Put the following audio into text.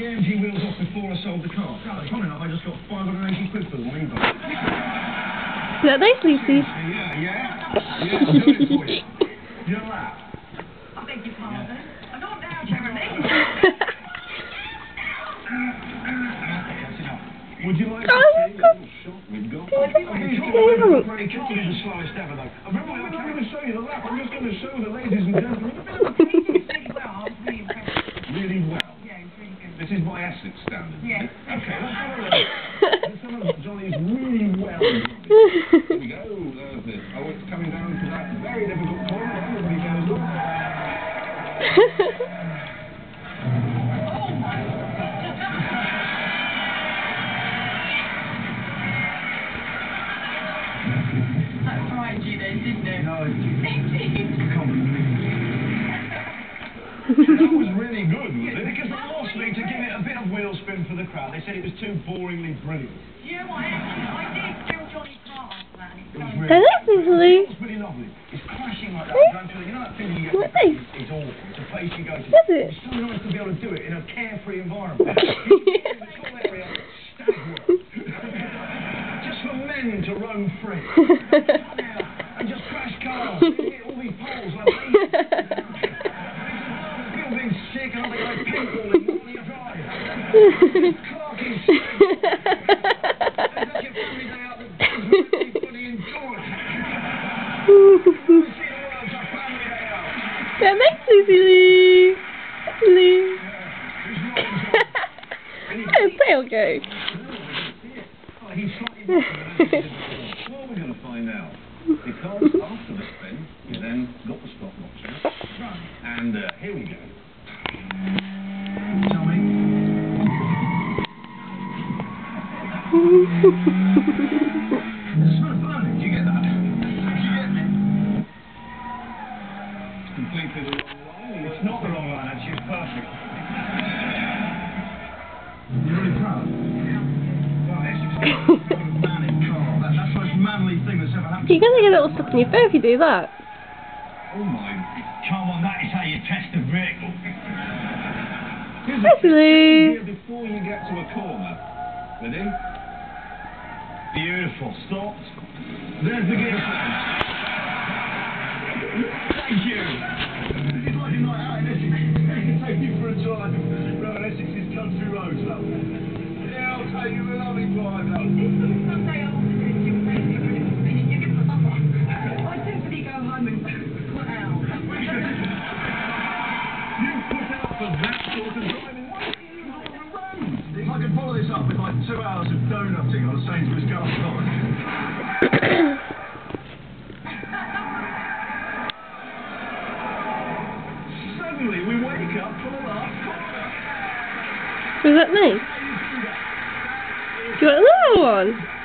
the MG wheels off before I sold the car. Funny enough, I just got 580 quid for them on eBay. Is that nice, Lucy? Yeah, I'll do it for you. You know that? I beg your pardon. I don't know, Jeremy. Would you like Oh, to see look. a little shot we've got? It can't be the slowest ever, though. Remember, I'm not going to show you the lap. I'm just going to show the ladies and gentlemen a bit of a Really well. I was really impressed. really well. Yeah, it was really good. This is my Essex standard. Yeah. Okay, let's have a look. Let's have a look. Johnny's really well. Here we go. Oh, it's coming down to that very difficult corner. Everybody goes up. That fried you then, didn't it? No, that was really good, was it? Because they asked me to give it a bit of wheel spin for the crowd. They said it was too boringly brilliant. You know what? I did feel Johnny's part after that. It was That is lovely. It was really lovely. It's crashing like that. You know that feeling you get? It's awful. It's a place you go to. Is it? It's so nice to be able to do it in a carefree environment. In the cool area, stag work. Just for men to roam free. And just crash cars. Hit all these poles like these. Sick and they go paintballing on your drive. Clarking shit. That's your family day out that does what everybody enjoys. See the world's a family day out. That makes Lucy. Lucy. Oh, tail go. He's slightly more well, we're going to find out. Because after the spin, you then got the stopwatch. And here we go. Tell me. It's not burning. Do you get that? Do you get me? It's completely the wrong line. It's not the wrong line, actually. It's perfect. You're really proud? Yeah. Well, it's a manly car. That's the most manly thing that's ever happened. You're going to get a little stuck in your fur if you do that. Oh my. Come on, that is how you test a vehicle. Actually. Before you get to a corner. Ready? Beautiful. Stop. There's the gear. Thank you. It's like a night out in Essex. I can take you for a drive around Essex's country roads, love. Yeah, I'll take you for a lovely drive, love. Someday after this, you'll take me for a little spin and you can I simply go home and put out. You put out for that sort of driving. Why don't you use all the roads? If I could follow this up with like 2 hours of donutting on Sainsbury's car park. Suddenly we wake up for the last corner. Was that nice? Do you want another one?